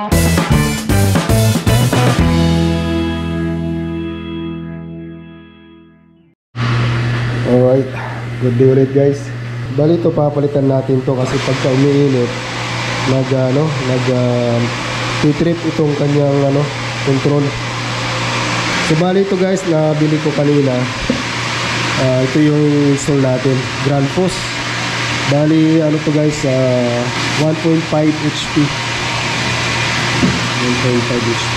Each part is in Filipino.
Alright, good day ulit guys. Bali ito papalitan natin to kasi pagka umiinit titrip itong kanyang control. So bali ito guys, nabili ko kanina. Ito yung install natin, Grandfos. Bali to guys, 1.5 HP. 1.5 HP.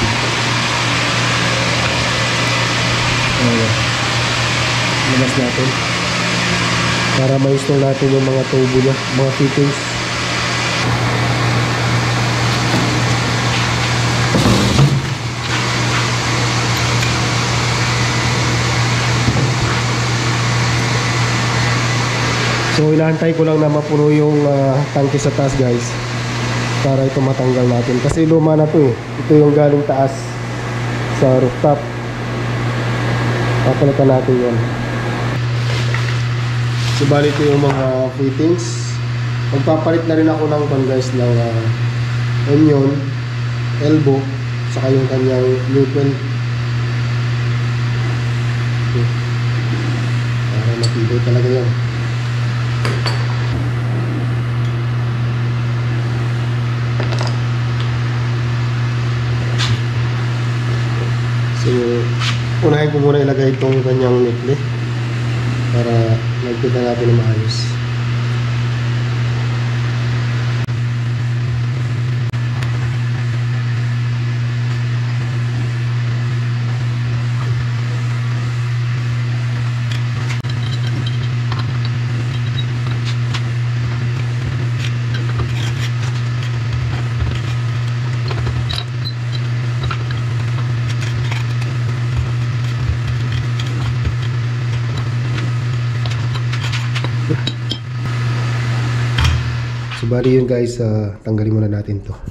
Labas natin para ma-install natin yung mga tubo niya, mga fittings. So inaantay ko lang na mapuno yung tangke sa taas guys para ito matanggal natin kasi luma na to eh. Ito yung galing taas sa rooftop, papalitan natin yan. So bali ito yung mga fittings. Magpapalit na rin ako ng guys ng onion, elbow, saka yung kanyang neutral. Okay. Para matibay talaga yan. So unahin ko muna ilagay itong kanyang nikli para magkita natin ng maayos. So bali yun guys, tanggalin muna natin to.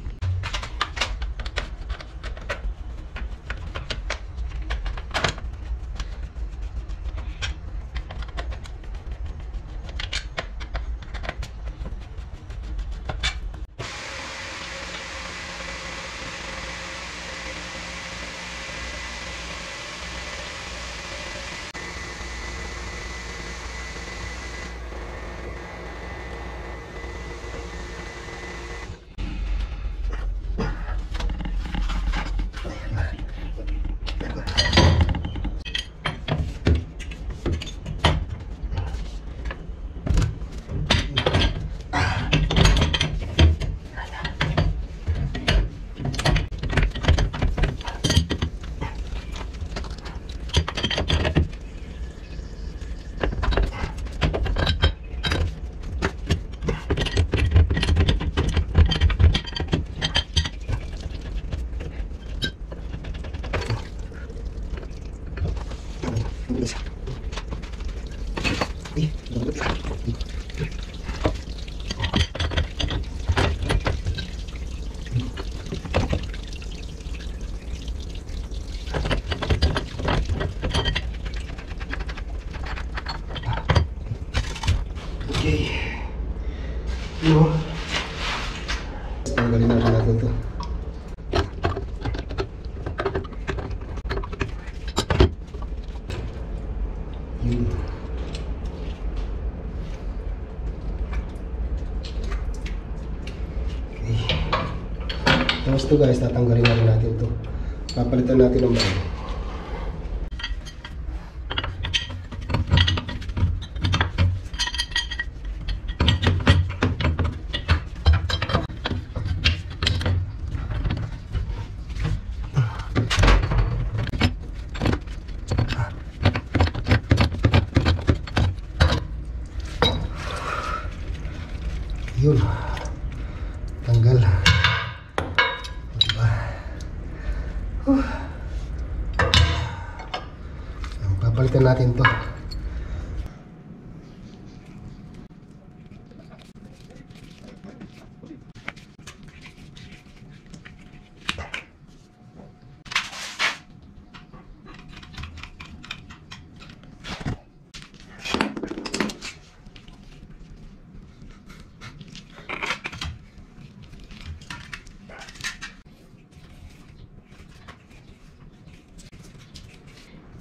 Okay. Tanggalin natin ito. Tapos ito guys, tatanggalin natin ito. Papalitan natin ng bago. Yun, tanggal. Diba? Papalitan natin to.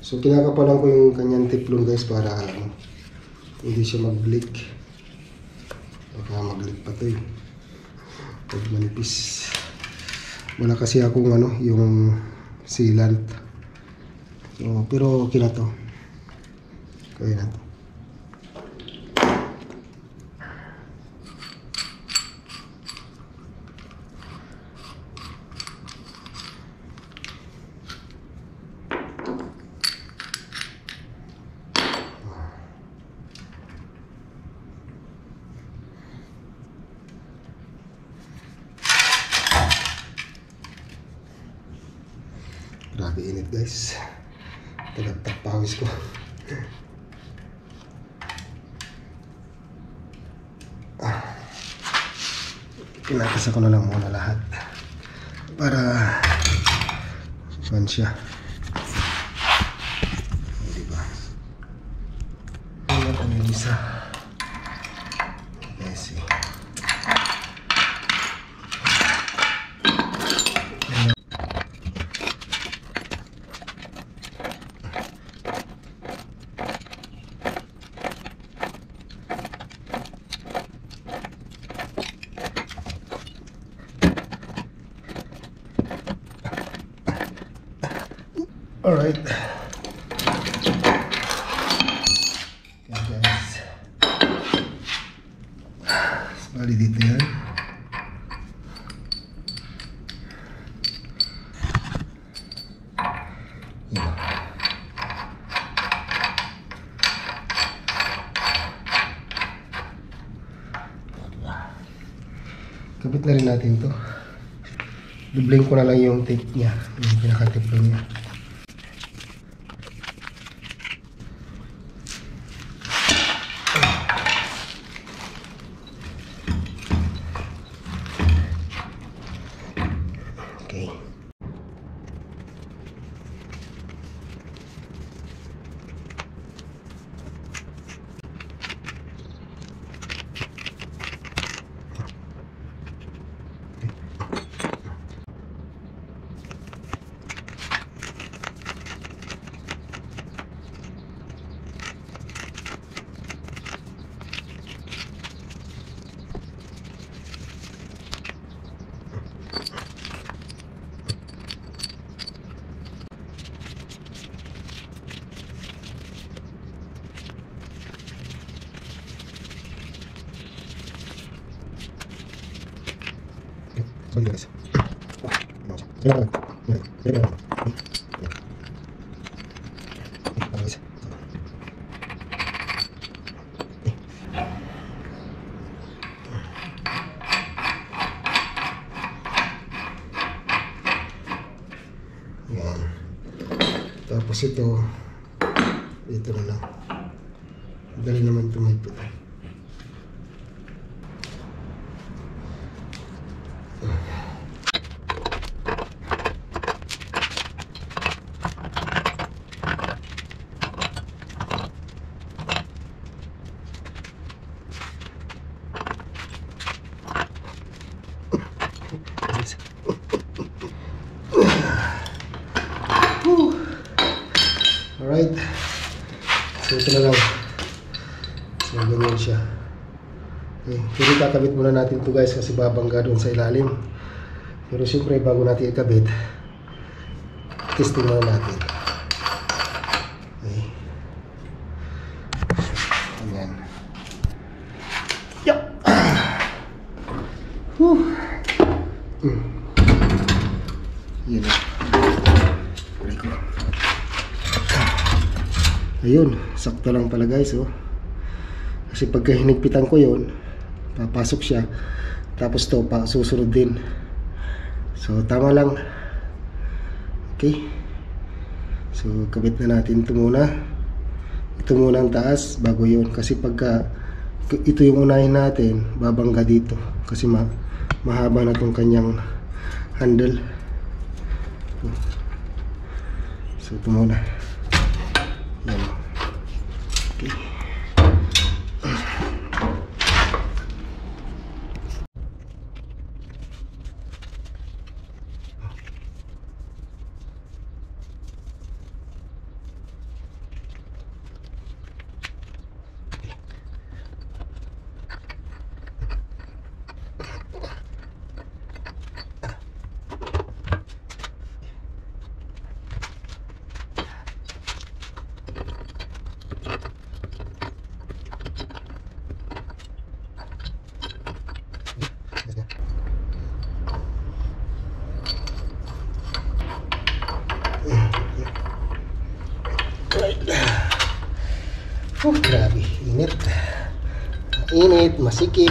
So kinakapalan ko yung kanyang teflon guys para hindi siya mag-leak. Baka mag-leak pa to eh. Pag manipis. Wala kasi akong yung sealant. So, pero okay na to. Kaya na to. Grabe init guys. Tagaptak pawis ko. Pinakasa ko na lang muna lahat para saan siya. Diba? Ayan ang isa. Yes, alright. Okay guys. Bali dito yan. Kapit na rin natin to. Dubling ko na lang yung tape niya, yung pinaka-tape niya. Okay. Balik guys. Yan. Tapos ito na lang. Dali naman tumipid. Alright. So ito na lang. So ganyan siya. Okay. Pero kakabit muna natin ito guys kasi babangga doon sa ilalim. Pero siyempre bago natin ikabit, testing muna natin. Okay. Ayan. Yup. Yan na. Ayun, sakto lang pala guys, oh. Kasi pagka hinigpitan ko yun, papasok siya. Tapos to, susunod din. So, tama lang. Okay. So, kabit na natin ito muna. Ito muna ang taas, bago yun. Kasi pagka ito yung unahin natin, babangga dito. Kasi mahaba na itong kanyang handle. So, ito muna. Yan. Okay. Grabe, init. Init, masikip.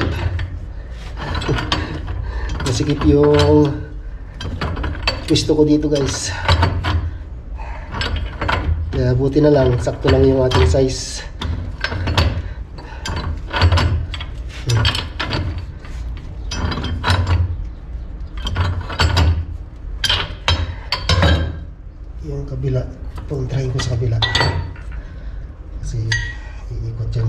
Masikip yung pwesto ko dito guys. Kaya buti na lang, sakto lang yung ating size. Yung kabila, try ko sa kabila. Kasi iikot dyan.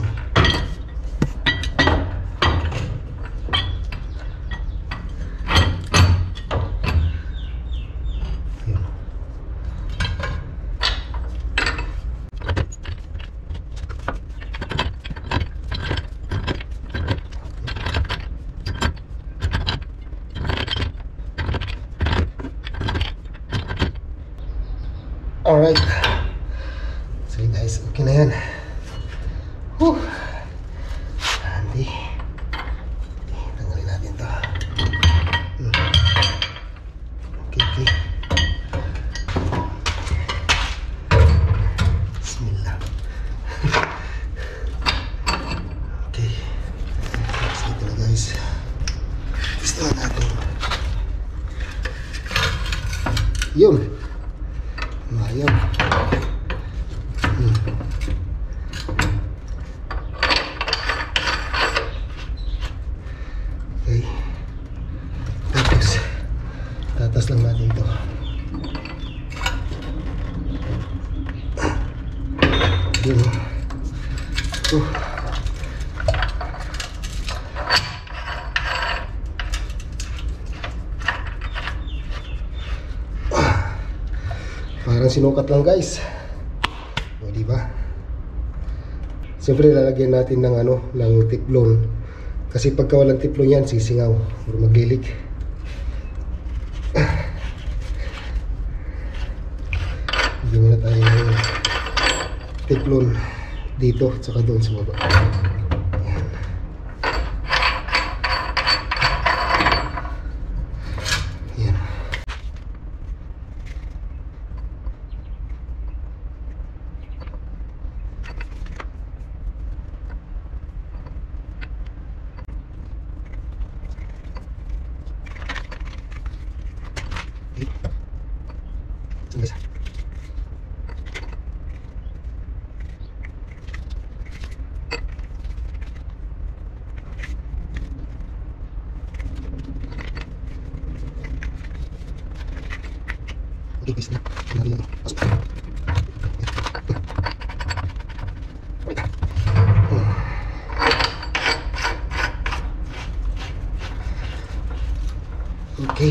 Alright. So guys, okay na yan. Handy. Tanggalin natin to. Okay. Bismillah. Okay. So ito na guys. Gusto na natin. Yun. Ayaw. Okay. Tapos tatas lang natin ito. Yun. Parang sinukat lang guys. O diba? Siyempre lalagyan natin ng ng tiplon. Kasi pagka walang tiplon yan, sisingaw or maglilig. Bigyan muna tayo ng tiplon dito at saka doon sa baba. Ayan. Ayan. Guys. Okay guys na. Okay.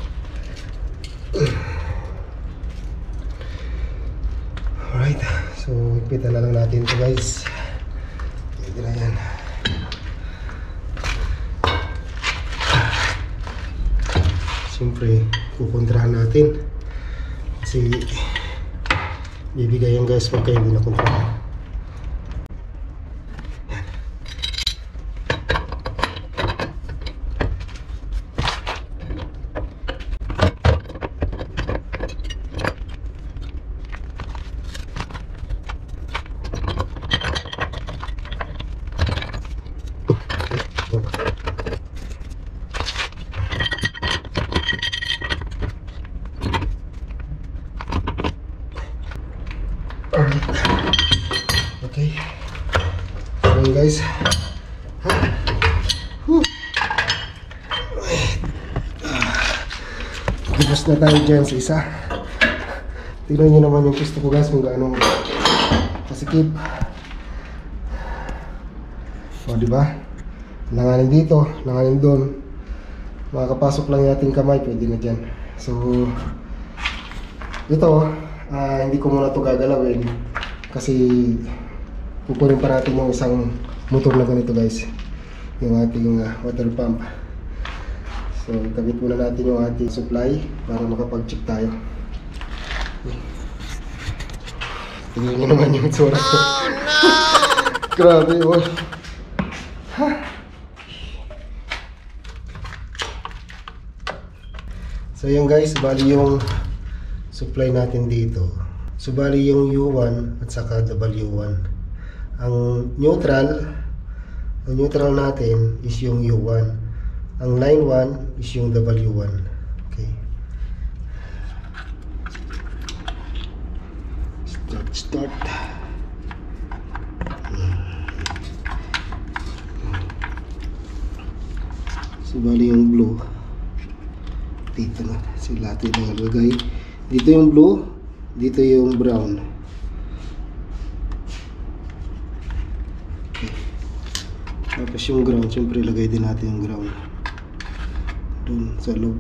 Alright, so ipitan na lang natin ito guys. Pwede na yan. Siyempre kukontrahan natin kasi bibigay yan guys pagka hindi na kontrahan. Okay. So guys. Tapos na tayo dyan sa isa. Tignan nyo naman yung gusto ko guys kung gaano kasikip. O diba? Langanin dito, langanin doon. Makakapasok lang yung ating kamay, pwede na dyan. So ito, hindi ko muna ito gagalawin kasi kukunin pa natin yung isang motor na ganito guys, yung ating water pump. So ikabit muna natin yung ating supply para makapag-check tayo. Tingnan nyo naman yung tsura ko. Grabe oh. So yun guys, bali yung supply natin dito. So bali yung U1 at saka W1 Ang neutral natin is yung U1. Ang line 1 is yung W1. Okay. Start. So bali yung blue dito na. So lahat yung nalagay. Dito yung blue, dito yung brown. Okay. Tapos yung ground, syempre lagay din natin yung ground dun sa loob.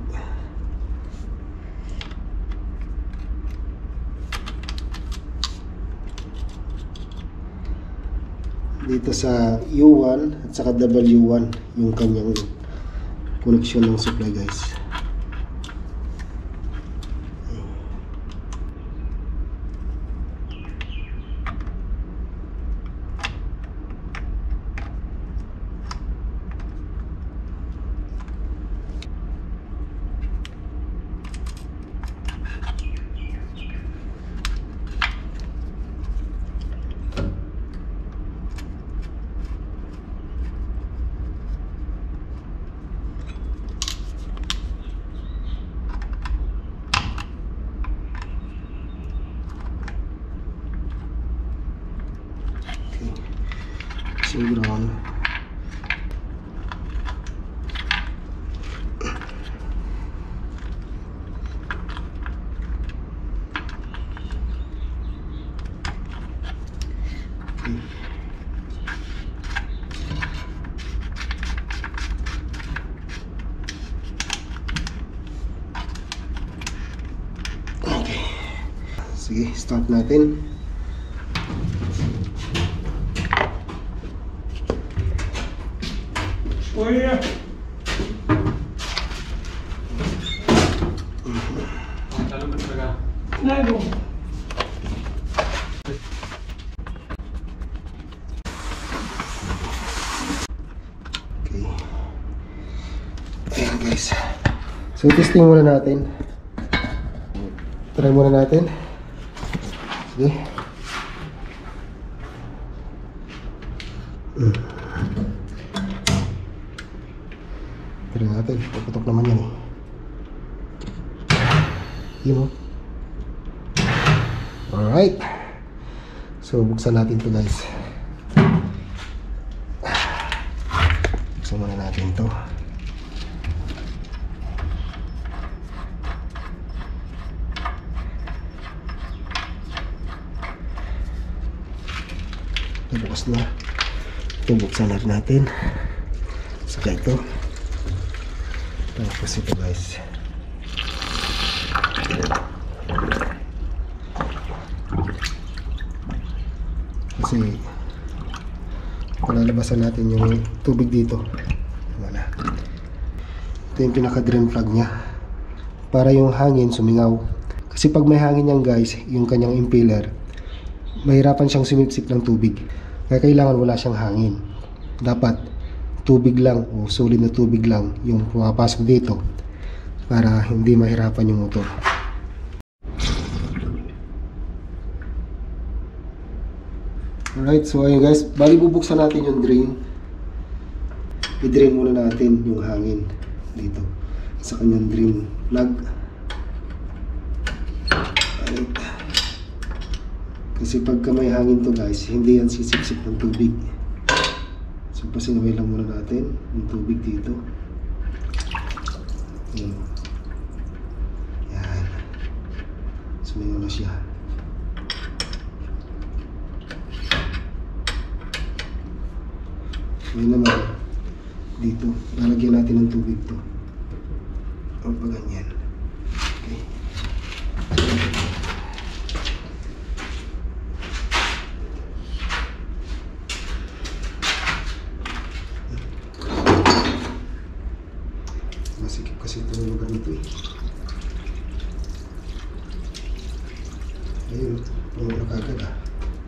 Dito sa U1 at saka W1 yung kanyang connection ng supply, guys. So ground. Okay. Sige, start natin. Oh iya. Kalau berseragam. Nah, dong. Okay. Ayan, guys. So testing muna natin. Try muna natin. Sige. Try natin. Puputok naman yan eh. Yun o. Alright. So buksan natin to, guys. Buksan muna natin to. Bukas na. Ito buksan natin. Saka ito. Tapos ito, guys. Kasi palalabasan natin yung tubig dito. Wala. Ito yung pinaka drain plug nya para yung hangin sumingaw. Kasi pag may hangin yan, guys, yung kanyang impeller, mahirapan siyang sumipsip ng tubig. Kaya kailangan wala siyang hangin. Dapat tubig lang o solid na tubig lang yung pumapasok dito para hindi mahirapan yung motor. Alright, so ayun, guys, bali bubuksan natin yung drain. I-drain muna natin yung hangin dito sa kanyang drain plug. Alright. Kasi pagka may hangin to, guys, hindi yan sisipsip ng tubig. So pasinaway lang muna natin yung tubig dito. Yan. Yan. Sumingaw na siya. Ngayon naman, dito, lalagyan natin ng tubig to. O pa ganyan. Okay. Masikip kasi ito yung lugar nito eh. Ayun, lumulok agad ah.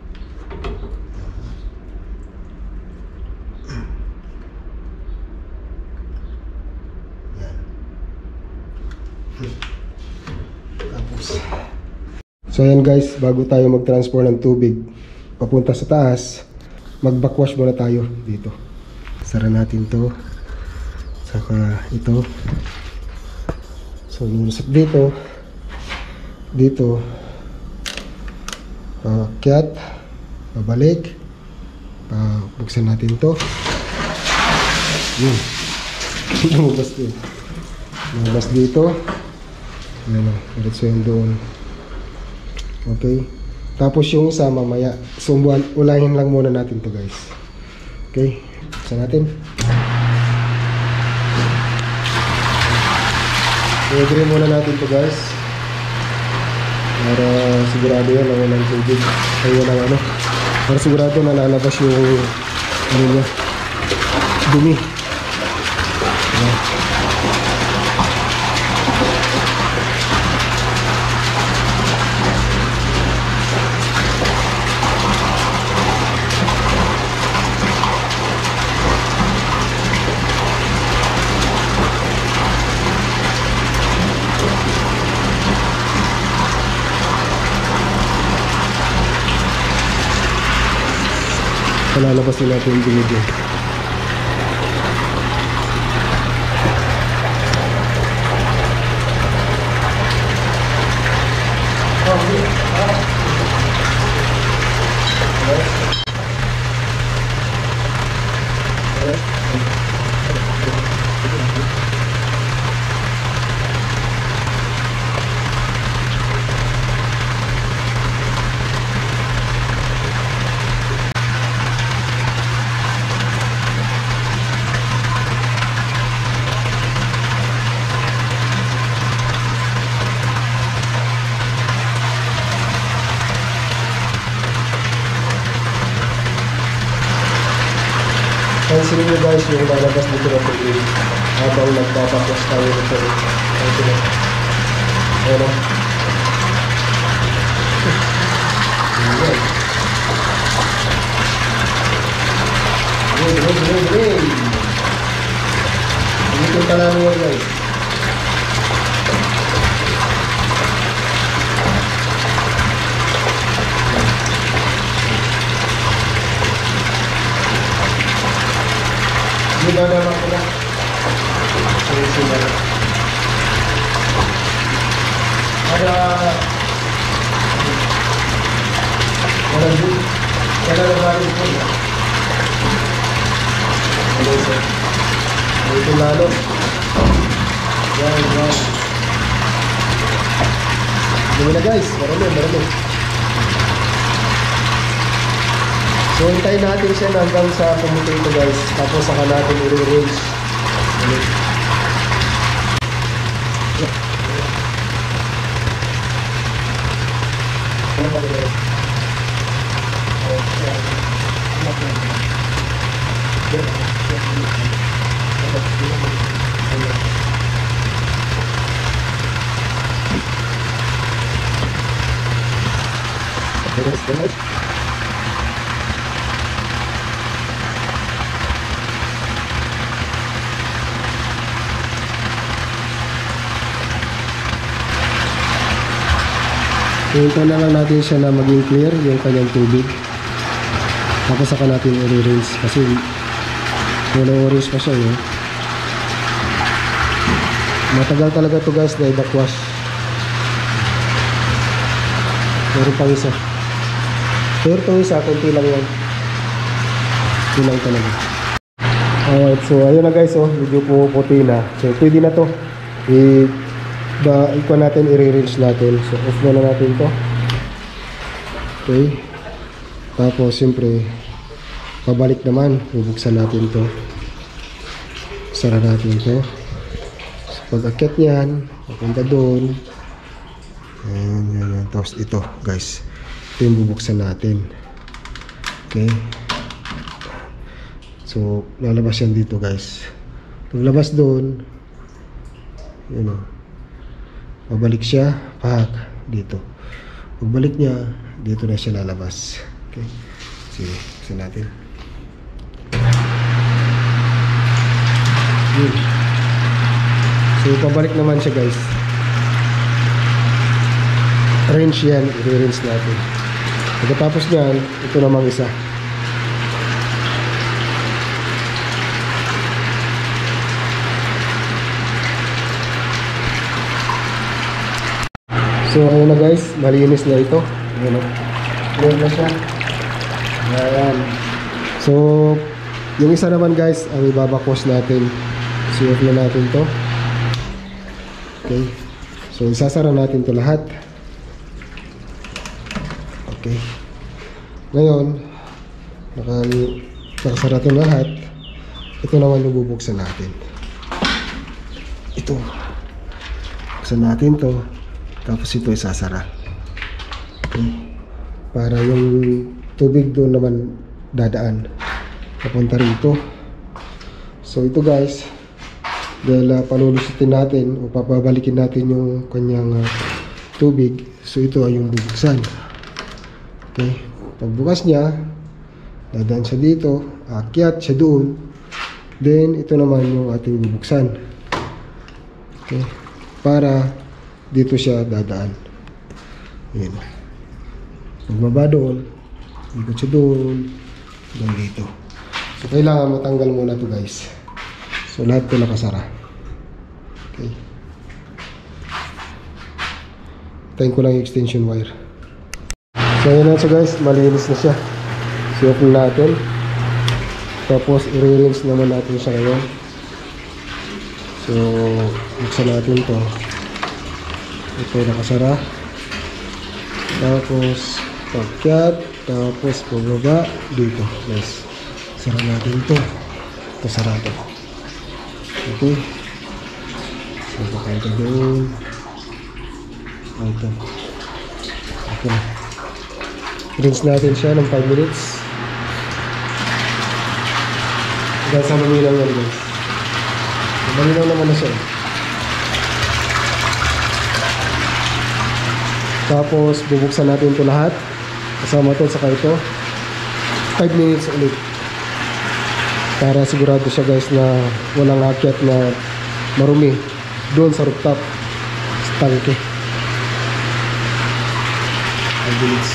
Tapos, so ayan, guys, bago tayo mag-transfer ng tubig papunta sa taas, mag-backwash muna tayo dito. Sara natin to. Saka ito. So lulusot dito. Dito. Akyat. Pabalik. Buksan natin to. Yun. Lumabas din. Lumabas dito. Ayan o. Diretso yun doon. Okay. Tapos yung isa mamaya. So ulahin lang muna natin to guys. Okay. Buksan natin. I-agree muna natin to guys. Para sigurado yan na walang tubig. Ay walang ano. Para sigurado na lalabas yung ano niya. Dumi. Ayan. Lalabas na natin yung video. Pansin nyo guys yung lalabas dito na tubig habang nagpapakwas tayo nito. Ito na. Ayan o. Ayan. Dito ka lang yun guys. Diba naman ko na? Sila. Para wala naman po. Hello sir. Ito lalo. Yan. Dumi na guys. Marami. So, hintayin natin siya hanggang sa pumuti ito guys. Tapos saka natin i-rinse. Hintayin na lang natin siya na maging clear yung kanyang tubig. Tapos saka natin i-rinse kasi wala orange pa siya eh. Matagal talaga to guys na i-backwash. Meron pang isa. Pero itong isa, kunti lang yan. Kunti lang talaga. Alright, so ayun na guys, medyo po puti na. So pwede na to. Ikuha natin, i-rinse natin. So off na natin to. Okay. Tapos siyempre pabalik naman, bubuksan natin to. Sara natin to. So pag-akyat yan, papunta doon. Ayan. Tapos ito guys, ito yung bubuksan natin. Okay. So lalabas yan dito guys. Paglabas doon, yun o, pabalik siya, dito. Pagbalik niya, dito na siya lalabas. Okay. Sige, buksan natin. Yun. So pabalik naman siya guys. Rinse yan, i-rinse natin. Pagkatapos nyan, ito namang isa. So ayun na guys, malinis na ito. Ayun na. Clear na siya. Ayan. So yung isa naman guys, ang ibabakwas natin. I-off na natin to. Okay. So isasara natin to lahat. Okay. Ngayon, nakasara to lahat. Ito naman yung bubuksan natin. Ito. Buksan natin to. Tapos ito isasara. Okay. Para yung tubig doon naman dadaan. Papunta rito. So ito guys, dahil palulusutin natin o papabalikin natin yung kanyang tubig. So ito ay yung bubuksan. Okay. Pagbukas niya, dadaan siya dito, aakyat siya doon. Then ito naman yung ating bubuksan. Okay. Para dito siya dadaan. Ayan. Pagbaba doon, ikot siya doon, hanggang dito. So kailangan matanggal muna to guys. So lahat ito nakasara. Okay. Tayin ko lang yung extension wire. So yun na siya guys, malinis na siya. So open natin. Tapos i-rinse naman natin siya ngayon. So buksan natin to. Ito nakasara. Tapos pagkat. Tapos pababa dito. Nice. Sara natin to. Ito sarado. Okay. So baka ito doon. Ito. Okay. Rinse natin siya ng 5 minutes. Hanggang sa lumilang yan guys. Lumilang naman na siya. Tapos bubuksan natin ito lahat. Kasama ito saka ito. 5 minutes ulit. Para sigurado siya guys na walang akyat na marumi doon sa rooftop. Sa tangke. 5 minutes.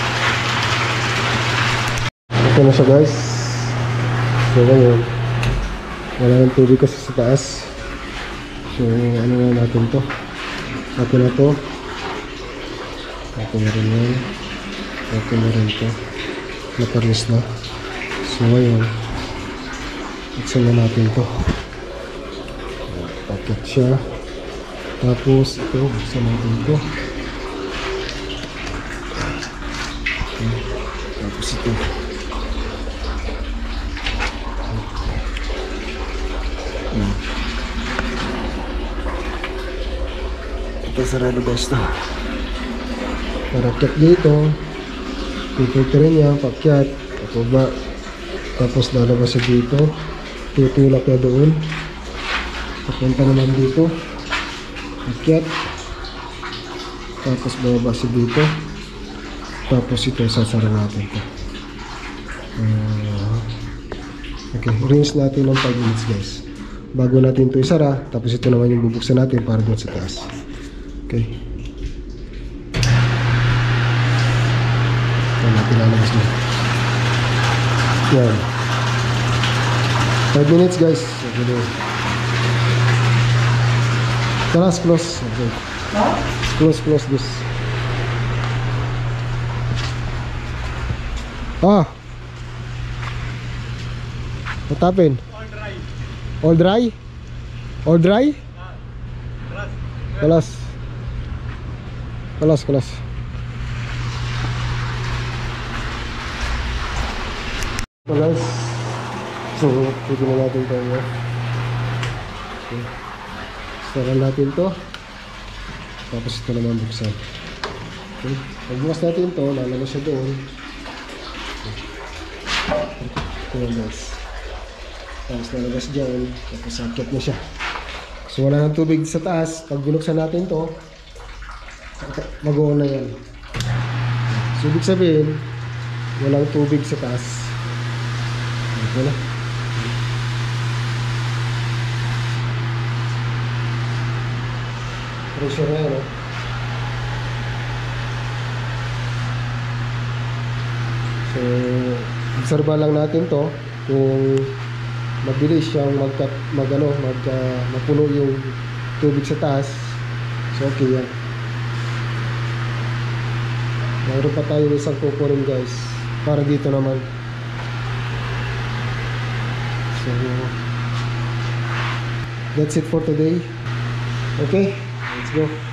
Ito na siya guys. So ngayon, wala ng tubig kasi sa taas. So ano na natin to. Ito na to. Ito na rin yan. Ito na rin to. Naparis na. So ngayon, buksan na natin to. Paket siya. Tapos ito, buksan natin to. Okay. Tapos ito. Ito sarado guys na. Para akyat dito, pipilterin niya, pakyat, pababa. Tapos lalabas siya dito, tutulak niya doon, papunta naman dito, akyat, tapos bababa siya dito, tapos ito sasara natin ito. Okay, rinse natin ng 5 minutes guys bago natin ito isara. Tapos ito naman yung bubuksan natin para doon sa taas. Okay, ito natin lalabas na yan. 5 minutes guys. Okay. Close. Okay. Close this. What happened? All dry? All dry? Kelas. So guys, so pwede na natin ito. Okay. Sara natin to. Tapos ito naman buksan. Okay. Pagbukas natin to, lalabas siya doon. Ito na guys. Tapos lalabas dyan. Tapos sakit na siya. So wala ng tubig sa taas. Pag binuksan natin to, mag-on na yan. So ibig sabihin, walang tubig sa taas. Ito na. Pressure na yan, no? So obserba lang natin to kung mabilis siyang mapuno yung tubig sa taas. So okay yan. Mayroon pa tayo isang kukunin guys para dito naman. So that's it for today. Okay, let's go.